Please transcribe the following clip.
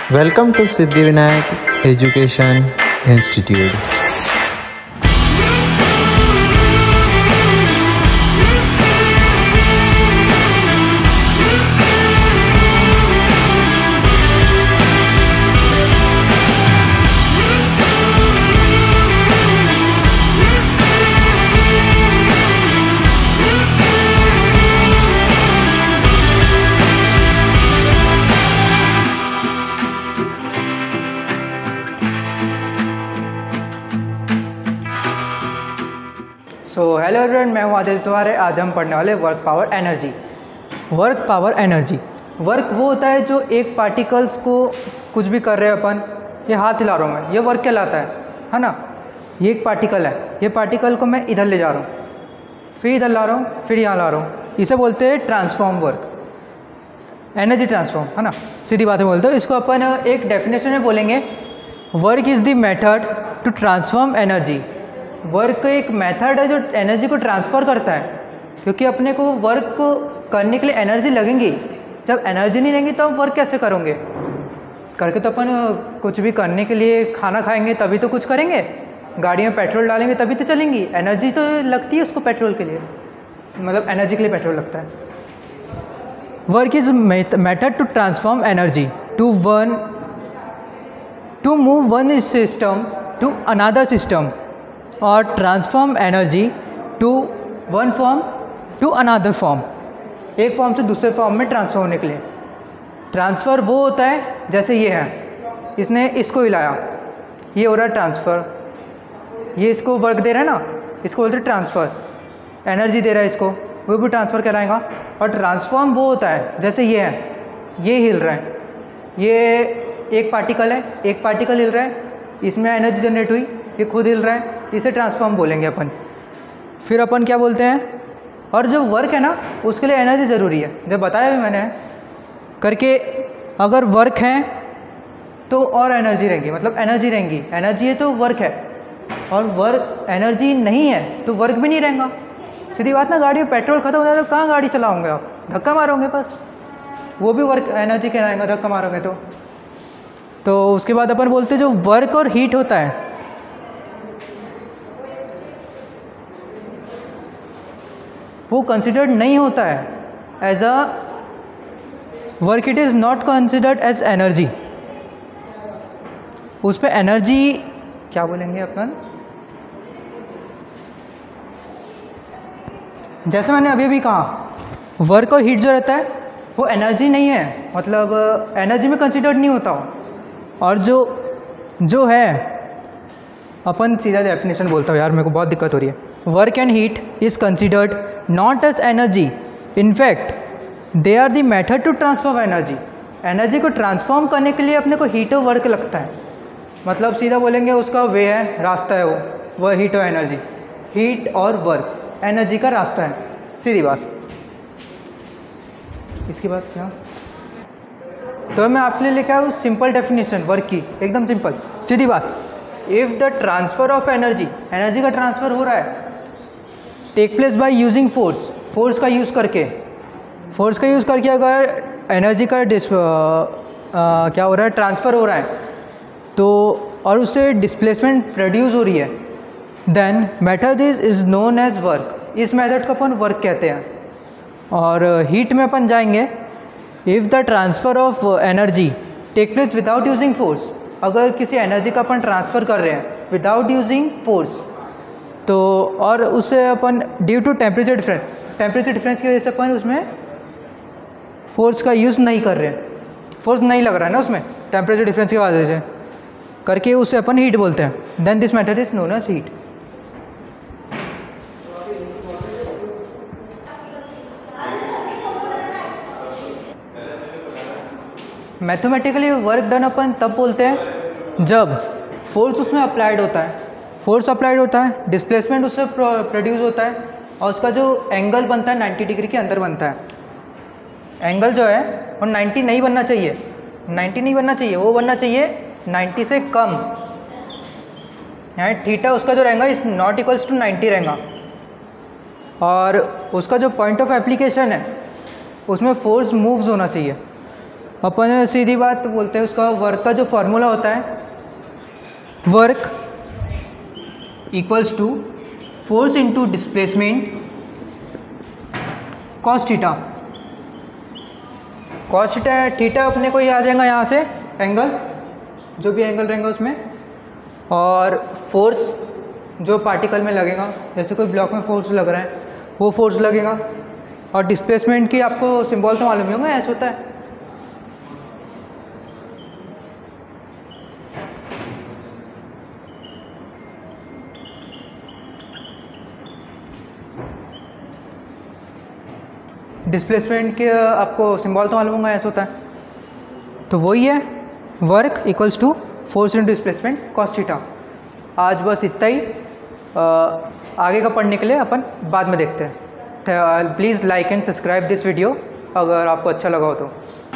Welcome to Siddhivinayak Education Institute. Hello everyone, मैं हूं आदेश द्वारे। आज हम पढ़ने वाले work power energy. Work power energy, work वो होता है जो एक पार्टिकल्स को कुछ भी कर रहे हैं अपन, ये हाथ हिला रहा हूँ मैं, ये वर्क कहलाता है ना। ये एक पार्टिकल है, ये पार्टिकल को मैं इधर ले जा रहा हूँ, फिर इधर ला रहा हूँ, फिर यहाँ ला रहा हूँ, इसे बोलते हैं ट्रांसफॉर्म वर्क, एनर्जी ट्रांसफॉर्म, है ना। सीधी बातें बोलते हो। इसको अपन एक डेफिनेशन में बोलेंगे, work is the method to transform energy. Work एक मेथड है जो एनर्जी को ट्रांसफ़र करता है, क्योंकि अपने को वर्क को करने के लिए एनर्जी लगेंगी। जब एनर्जी नहीं रहेंगी तो हम वर्क कैसे करेंगे? करके तो अपन कुछ भी करने के लिए, खाना खाएंगे तभी तो कुछ करेंगे, गाड़ी में पेट्रोल डालेंगे तभी तो चलेंगी। एनर्जी तो लगती है उसको पेट्रोल के लिए, मतलब एनर्जी के लिए पेट्रोल लगता है। Work is method to transform energy to move one system to another system और transform energy to one form to another form. एक फॉर्म से दूसरे फॉर्म में ट्रांसफर होने के लिए। ट्रांसफ़र वो होता है जैसे ये है, इसने इसको हिलाया, ये हो रहा है ट्रांसफ़र। ये इसको वर्क दे रहा है ना, इसको बोलते हैं ट्रांसफ़र। एनर्जी दे रहा है इसको, वो भी ट्रांसफ़र कहलाएगा। और ट्रांसफॉर्म वो होता है जैसे ये है, ये हिल रहा है, ये एक पार्टिकल है, एक पार्टिकल हिल रहा है, इसमें एनर्जी जनरेट हुई, ये खुद हिल रहा है, इसे ट्रांसफॉर्म बोलेंगे अपन। फिर अपन क्या बोलते हैं, और जो वर्क है ना उसके लिए एनर्जी ज़रूरी है, जब बताया भी मैंने करके। अगर वर्क है तो और एनर्जी रहेगी, मतलब एनर्जी रहेंगी, एनर्जी है तो वर्क है, और वर्क एनर्जी नहीं है तो वर्क भी नहीं रहेगा। सीधी बात ना, गाड़ी में पेट्रोल खत्म हो जाए तो कहाँ गाड़ी चलाओगे आप? धक्का मारोगे बस, वो भी वर्क एनर्जी कहलाएगा धक्का मारोगे तो उसके बाद अपन बोलते हैं जो वर्क और हीट होता है, वो कंसिडर्ड नहीं होता है as a work. It is not considered as energy. उस पर एनर्जी क्या बोलेंगे अपन, जैसे मैंने अभी अभी कहा, वर्क और हीट जो रहता है वो एनर्जी नहीं है, मतलब एनर्जी में कंसिडर्ड नहीं होता। और जो है, अपन सीधा डेफिनेशन बोलता हूँ यार, मेरे को बहुत दिक्कत हो रही है। Work and heat is considered not as energy, in fact they are the method to transform energy. Energy को ट्रांसफॉर्म करने के लिए अपने को हीट और वर्क लगता है, मतलब सीधा बोलेंगे उसका वे है, रास्ता है वो हीट और एनर्जी। हीट और वर्क एनर्जी का रास्ता है, सीधी बात। इसके बाद क्या, तो मैं आपके लिए लेकर आया हूँ सिंपल डेफिनेशन वर्क की, एकदम सिंपल सीधी बात। If the transfer of energy, energy का ट्रांसफ़र हो रहा है, take place by using force, force का यूज़ करके, अगर एनर्जी का क्या हो रहा है, ट्रांसफ़र हो रहा है तो, और उससे डिस्प्लेसमेंट प्रोड्यूस हो रही है, then method is known as work. इस मेथड को अपन वर्क कहते हैं। और हीट में अपन जाएंगे, if the transfer of energy take place without using force, अगर किसी एनर्जी का अपन ट्रांसफ़र कर रहे हैं विदाउट यूजिंग फोर्स, तो और उससे अपन ड्यू टू टेम्परेचर डिफरेंस की वजह से अपन उसमें फोर्स का यूज़ नहीं कर रहे हैं, फोर्स नहीं लग रहा है ना उसमें, टेम्परेचर डिफरेंस की वजह से करके उसे अपन हीट बोलते हैं। Then this method is known as heat. Mathematically work done अपन तब बोलते हैं जब फोर्स उसमें अप्लाइड होता है, डिस्प्लेसमेंट उससे प्रोड्यूस होता है, और उसका जो एंगल बनता है 90 डिग्री के अंदर बनता है। एंगल जो है वो 90 नहीं बनना चाहिए, वो बनना चाहिए 90 से कम। यहाँ थीटा उसका जो रहेगा इस नॉट इक्वल्स टू 90 रहेगा, और उसका जो पॉइंट ऑफ एप्लीकेशन है उसमें फोर्स मूव्स होना चाहिए। अपन सीधी बात बोलते हैं उसका वर्क का जो फॉर्मूला होता है, work equals to force into displacement cos theta. Cos theta अपने को ये आ जाएगा यहाँ से एंगल, जो भी एंगल रहेगा उसमें, और फोर्स जो पार्टिकल में लगेगा, जैसे कोई ब्लॉक में फोर्स लग रहा है वो फोर्स लगेगा, और डिस्प्लेसमेंट की आपको सिंबल तो मालूम ही होगा, ऐसा होता है। डिस्प्लेसमेंट के आपको सिंबल तो मालूम होगा, ऐसा होता है। तो वही है work equals to force in displacement cos theta. आज बस इतना ही, आगे का पढ़ने के लिए अपन बाद में देखते हैं। Please like and subscribe this video अगर आपको अच्छा लगा हो तो।